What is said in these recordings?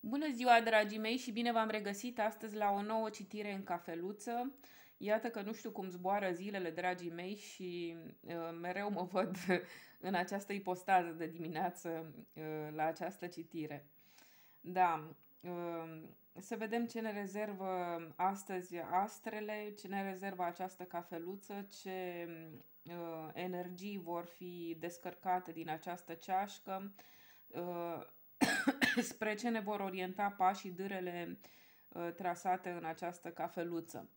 Bună ziua, dragii mei, și bine v-am regăsit astăzi la o nouă citire în cafeluță. Iată că nu știu cum zboară zilele, dragii mei, și mereu mă văd în această ipostază de dimineață la această citire. Da, să vedem ce ne rezervă astăzi astrele, ce ne rezervă această cafeluță, ce energii vor fi descărcate din această ceașcă, spre ce ne vor orienta pașii, dârele trasate în această cafeluță.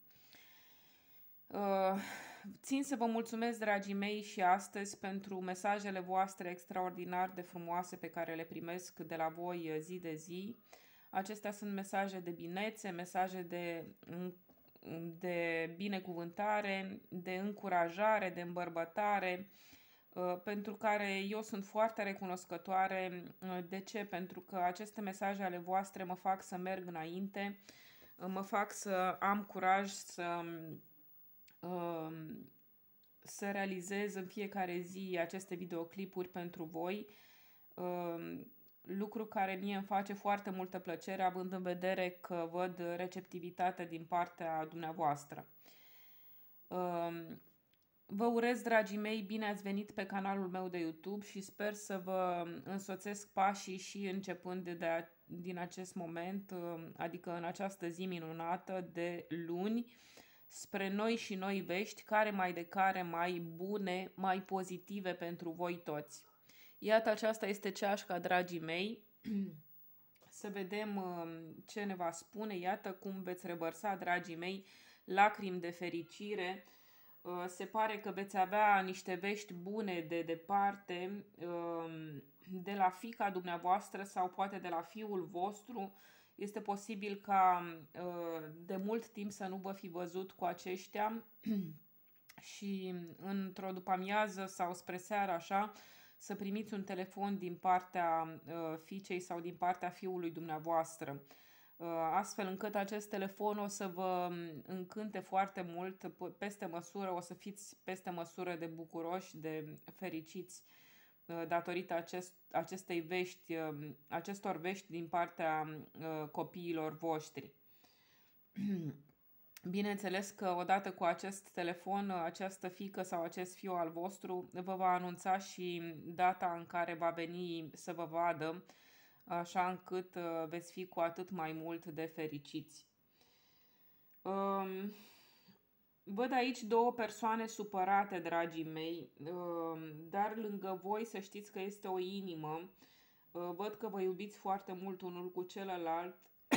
Țin să vă mulțumesc, dragii mei, și astăzi pentru mesajele voastre extraordinar de frumoase pe care le primesc de la voi zi de zi. Acestea sunt mesaje de binețe, mesaje de binecuvântare, de încurajare, de îmbărbătare, pentru care eu sunt foarte recunoscătoare. De ce? Pentru că aceste mesaje ale voastre mă fac să merg înainte, mă fac să am curaj să realizez în fiecare zi aceste videoclipuri pentru voi, lucru care mie îmi face foarte multă plăcere, având în vedere că văd receptivitate din partea dumneavoastră. Vă urez, dragii mei, bine ați venit pe canalul meu de YouTube și sper să vă însoțesc pașii și începând din acest moment, adică în această zi minunată de luni, spre noi și noi vești, care mai de care mai bune, mai pozitive pentru voi toți. Iată, aceasta este ceașca, dragii mei. Să vedem ce ne va spune. Iată cum veți revărsa, dragii mei, lacrimi de fericire. Se pare că veți avea niște vești bune de departe, de la fiica dumneavoastră sau poate de la fiul vostru. Este posibil ca de mult timp să nu vă fi văzut cu aceștia și într-o după-amiază sau spre seară așa să primiți un telefon din partea fiicei sau din partea fiului dumneavoastră, astfel încât acest telefon o să vă încânte foarte mult, peste măsură, o să fiți peste măsură de bucuroși, de fericiți datorită acestei vești, acestor vești din partea copiilor voștri. Bineînțeles că odată cu acest telefon, această fiică sau acest fiu al vostru vă va anunța și data în care va veni să vă vadă, așa încât veți fi cu atât mai mult de fericiți. Văd aici două persoane supărate, dragii mei, dar lângă voi să știți că este o inimă. Văd că vă iubiți foarte mult unul cu celălalt.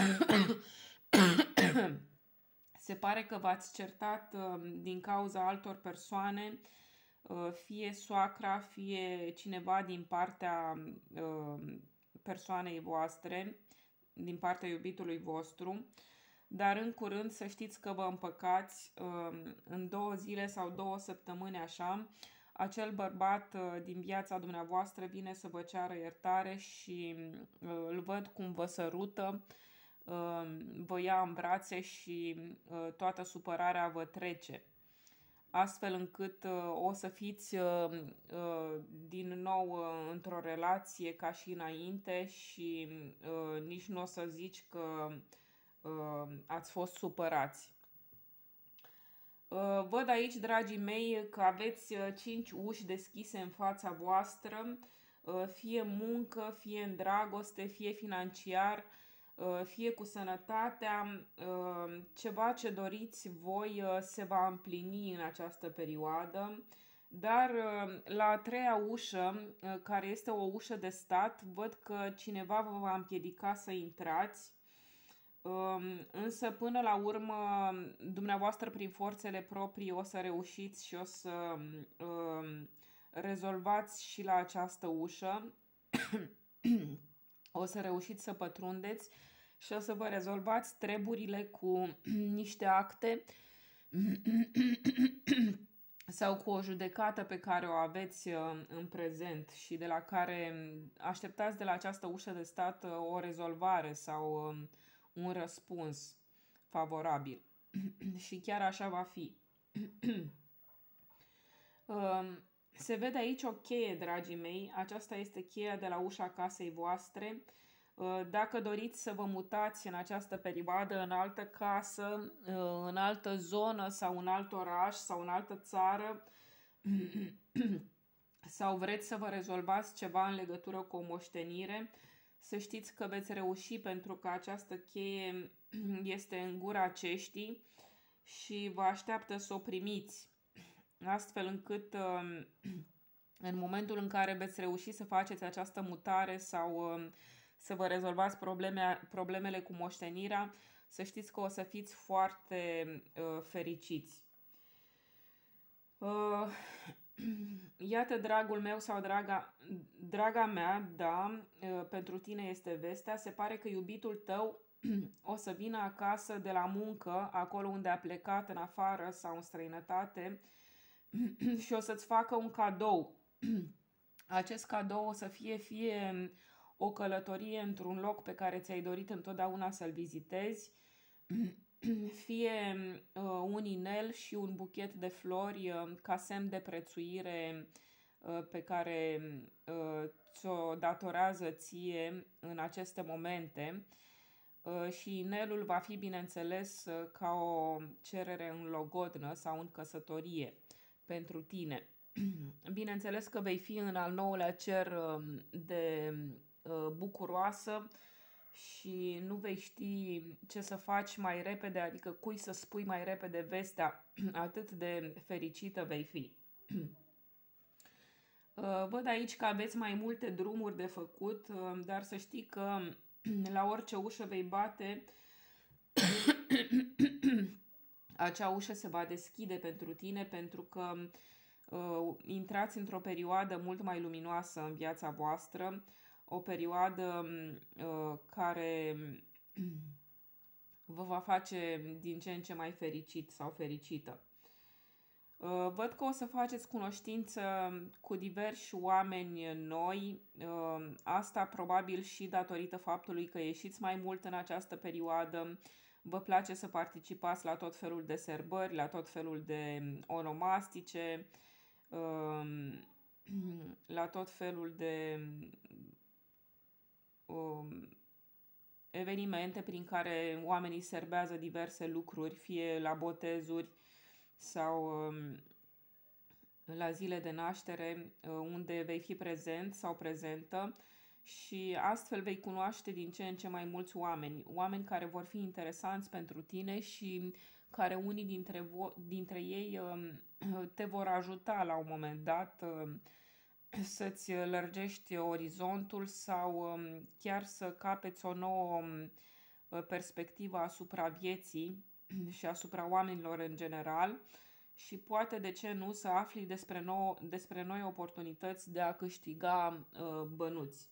Se pare că v-ați certat din cauza altor persoane, fie soacra, fie cineva din partea persoanei voastre, din partea iubitului vostru, dar în curând să știți că vă împăcați, în 2 zile sau 2 săptămâni așa, acel bărbat din viața dumneavoastră vine să vă ceară iertare și îl văd cum vă sărută, vă ia în brațe și toată supărarea vă trece. Astfel încât o să fiți din nou într-o relație ca și înainte și nici nu o să zici că ați fost supărați. Văd aici, dragii mei, că aveți 5 uși deschise în fața voastră, fie muncă, fie în dragoste, fie financiar, fie cu sănătatea. Ceva ce doriți voi se va împlini în această perioadă. Dar la a 3-a ușă, care este o ușă de stat, văd că cineva vă va împiedica să intrați. Însă până la urmă dumneavoastră prin forțele proprii o să reușiți și o să rezolvați și la această ușă. O să reușiți să pătrundeți și o să vă rezolvați treburile cu niște acte sau cu o judecată pe care o aveți în prezent și de la care așteptați de la această ușă de stat o rezolvare sau un răspuns favorabil. Și chiar așa va fi. Se vede aici o cheie, dragii mei. Aceasta este cheia de la ușa casei voastre. Dacă doriți să vă mutați în această perioadă în altă casă, în altă zonă sau în alt oraș sau în altă țară, sau vreți să vă rezolvați ceva în legătură cu o moștenire, să știți că veți reuși, pentru că această cheie este în gura ceștii și vă așteaptă să o primiți, astfel încât în momentul în care veți reuși să faceți această mutare sau să vă rezolvați problemele cu moștenirea, să știți că o să fiți foarte fericiți. Iată, dragul meu sau draga mea, da, pentru tine este vestea. Se pare că iubitul tău o să vină acasă de la muncă, acolo unde a plecat în afară sau în străinătate, și o să-ți facă un cadou. Acest cadou o să fie o călătorie într-un loc pe care ți-ai dorit întotdeauna să-l vizitezi, fie un inel și un buchet de flori ca semn de prețuire pe care ți-o datorează ție în aceste momente. Și inelul va fi, bineînțeles, ca o cerere în logodnă sau în căsătorie pentru tine. Bineînțeles că vei fi în al 9-lea cer de bucuroasă și nu vei ști ce să faci mai repede, adică cui să spui mai repede vestea, atât de fericită vei fi. Văd aici că aveți mai multe drumuri de făcut, dar să știi că la orice ușă vei bate, acea ușă se va deschide pentru tine, pentru că intrați într-o perioadă mult mai luminoasă în viața voastră, o perioadă care vă va face din ce în ce mai fericit sau fericită. Văd că o să faceți cunoștință cu diversi oameni noi, asta probabil și datorită faptului că ieșiți mai mult în această perioadă, vă place să participați la tot felul de sărbări, la tot felul de onomastice, la tot felul de evenimente prin care oamenii serbează diverse lucruri, fie la botezuri sau la zile de naștere, unde vei fi prezent sau prezentă, și astfel vei cunoaște din ce în ce mai mulți oameni care vor fi interesanți pentru tine și care unii dintre ei te vor ajuta la un moment dat să-ți lărgești orizontul sau chiar să capeți o nouă perspectivă asupra vieții și asupra oamenilor în general și poate, de ce nu, să afli despre noi oportunități de a câștiga bănuți.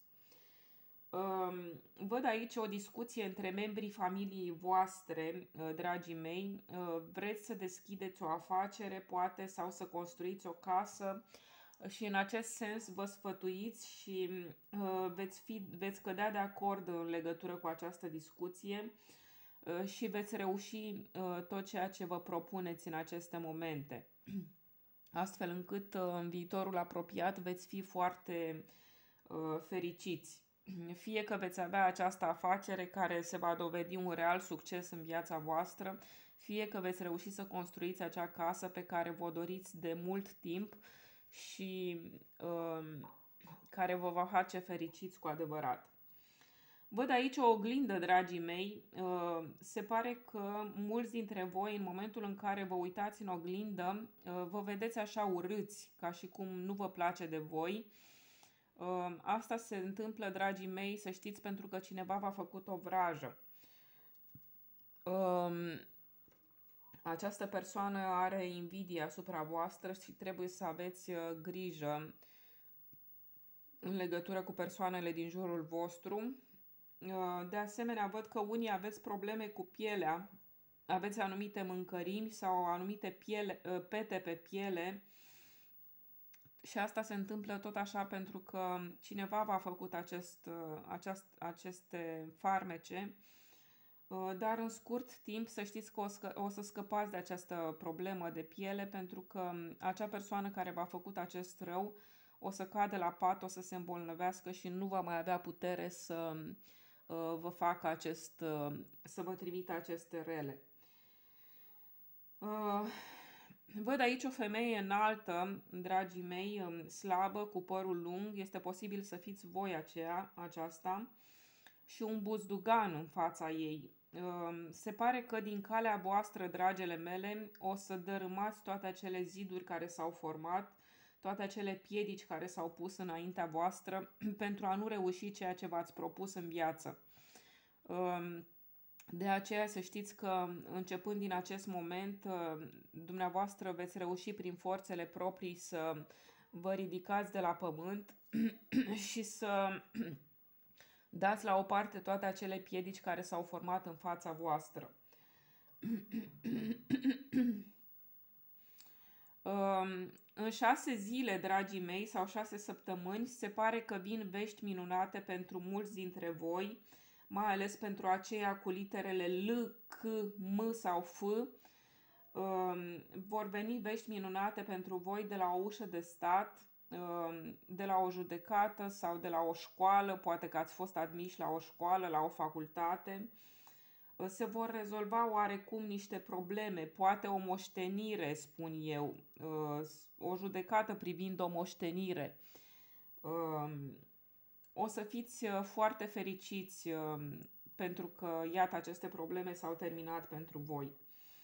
Văd aici o discuție între membrii familiei voastre, dragii mei. Vreți să deschideți o afacere, poate, sau să construiți o casă, și în acest sens vă sfătuiți și veți cădea de acord în legătură cu această discuție și veți reuși tot ceea ce vă propuneți în aceste momente. Astfel încât în viitorul apropiat veți fi foarte fericiți. Fie că veți avea această afacere care se va dovedi un real succes în viața voastră, fie că veți reuși să construiți acea casă pe care vă doriți de mult timp și care vă va face fericiți cu adevărat. Văd aici o oglindă, dragii mei. Se pare că mulți dintre voi, în momentul în care vă uitați în oglindă, vă vedeți așa urâți, ca și cum nu vă place de voi. Asta se întâmplă, dragii mei, să știți, pentru că cineva v-a făcut o vrajă. Această persoană are invidie asupra voastră și trebuie să aveți grijă în legătură cu persoanele din jurul vostru. De asemenea, văd că unii aveți probleme cu pielea, aveți anumite mâncărimi sau anumite pete pe piele și asta se întâmplă tot așa pentru că cineva v-a făcut aceste farmece, dar în scurt timp să știți că o să scăpați de această problemă de piele, pentru că acea persoană care v-a făcut acest rău o să cadă la pat, o să se îmbolnăvească și nu va mai avea putere să vă facă să vă trimită aceste rele. Văd aici o femeie înaltă, dragii mei, slabă, cu părul lung, este posibil să fiți voi aceasta, și un buzdugan în fața ei. Se pare că din calea voastră, dragele mele, o să dărâmați toate acele ziduri care s-au format, toate acele piedici care s-au pus înaintea voastră pentru a nu reuși ceea ce v-ați propus în viață. De aceea să știți că începând din acest moment, dumneavoastră veți reuși prin forțele proprii să vă ridicați de la pământ și să dați la o parte toate acele piedici care s-au format în fața voastră. În 6 zile, dragii mei, sau 6 săptămâni, se pare că vin vești minunate pentru mulți dintre voi, mai ales pentru aceia cu literele L, C, M sau F. Vor veni vești minunate pentru voi de la o ușă de stat, de la o judecată sau de la o școală, poate că ați fost admiși la o școală, la o facultate. Se vor rezolva oarecum niște probleme, poate o moștenire, spun eu, o judecată privind o moștenire. O să fiți foarte fericiți pentru că, iată, aceste probleme s-au terminat pentru voi.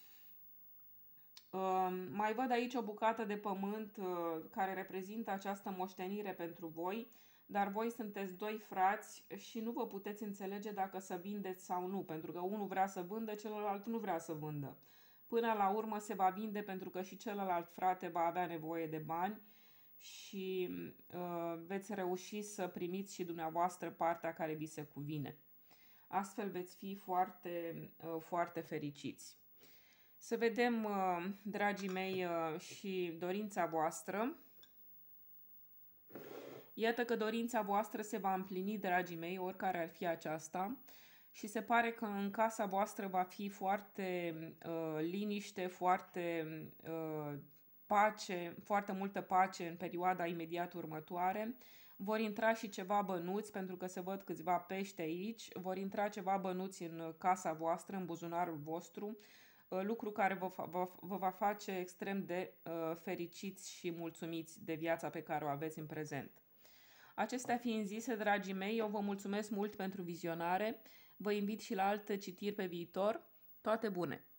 Mai văd aici o bucată de pământ care reprezintă această moștenire pentru voi, dar voi sunteți 2 frați și nu vă puteți înțelege dacă să vindeți sau nu, pentru că unul vrea să vândă, celălalt nu vrea să vândă. Până la urmă se va vinde pentru că și celălalt frate va avea nevoie de bani și veți reuși să primiți și dumneavoastră partea care vi se cuvine. Astfel veți fi foarte, foarte fericiți. Să vedem, dragii mei, și dorința voastră. Iată că dorința voastră se va împlini, dragii mei, oricare ar fi aceasta. Și se pare că în casa voastră va fi foarte liniște, foarte pace, foarte multă pace în perioada imediat următoare. Vor intra și ceva bănuți, pentru că se văd câțiva pești aici. Vor intra ceva bănuți în casa voastră, în buzunarul vostru, lucru care vă va face extrem de fericiți și mulțumiți de viața pe care o aveți în prezent. Acestea fiind zise, dragii mei, eu vă mulțumesc mult pentru vizionare. Vă invit și la alte citiri pe viitor. Toate bune!